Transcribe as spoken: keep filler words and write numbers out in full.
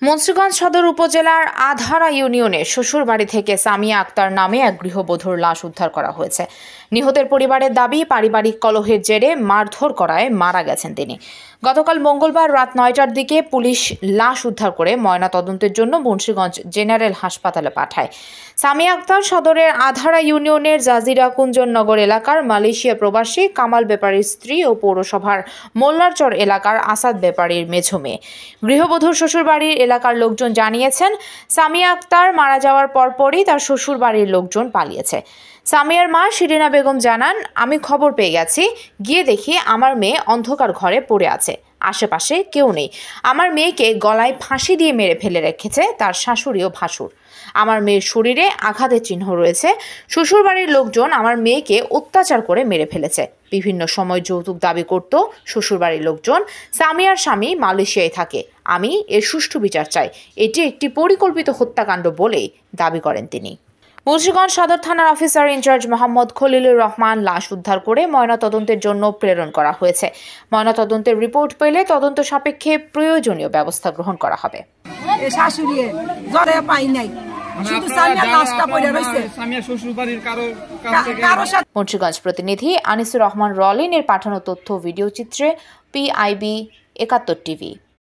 মুন্সিগঞ্জ সদর উপজেলার আধারা ইউনিয়নের শ্বশুরবাড়ি থেকে সামিয়া আক্তার নামে এক গৃহবধূর লাশ উদ্ধার করা হয়েছে। নিহতের পরিবারের দাবি, পারিবারিক কলহের জেরে মারধর করায় মারা গেছেন তিনি। গতকাল মঙ্গলবার রাত নয়টার দিকে পুলিশ লাশ উদ্ধার করে ময়নাতদন্তের জন্য মুন্সিগঞ্জ জেনারেল হাসপাতালে পাঠায়। সামিয়া আক্তার সদরের আধারা ইউনিয়নের জাজিরা কুঞ্জননগর এলাকার মালয়েশিয়া প্রবাসী কামাল ব্যাপারীর স্ত্রী ও পৌরসভার মোল্লারচর এলাকার আসাদ ব্যাপারীর মেঝো মেয়ে। গৃহবধূর শ্বশুরবাড়ির এলাকার লোকজন জানিয়েছেন, সামিয়া আক্তার মারা যাওয়ার পরপরই তার শ্বশুরবাড়ির লোকজন পালিয়েছে। সামিয়ার মা শিরিনা বেগম জানান, আমি খবর পেয়ে গেছি, গিয়ে দেখি আমার মেয়ে অন্ধকার ঘরে পড়ে আছে, আশেপাশে কেউ নেই। আমার মেয়েকে গলায় ফাঁসি দিয়ে মেরে ফেলে রেখেছে তার শাশুড়ি ও ভাসুর। আমার মেয়ের শরীরে আঘাতের চিহ্ন রয়েছে। শ্বশুরবাড়ির লোকজন আমার মেয়েকে অত্যাচার করে মেরে ফেলেছে। বিভিন্ন সময় যৌতুক দাবি করত শ্বশুরবাড়ির লোকজন। সামিয়ার স্বামী মালয়েশিয়ায় থাকে। আমি এর সুষ্ঠু বিচার চাই। এটি একটি পরিকল্পিত হত্যাকাণ্ড বলেই দাবি করেন তিনি। মুন্সিগঞ্জ সদর থানার অফিসার ইনচার্জ মোহাম্মদ খলিলুর রহমান লাশ উদ্ধার করে ময়নাতদন্তের জন্য প্রেরণ করা হয়েছে। ময়নাতদন্তের রিপোর্ট পেলে তদন্ত সাপেক্ষে প্রয়োজনীয় ব্যবস্থা গ্রহণ করা হবে। মুন্সিগঞ্জ প্রতিনিধি আনিসুর রহমান রলিনের পাঠানো তথ্য ভিডিও চিত্রে পিআইবি একাত্তর টিভি।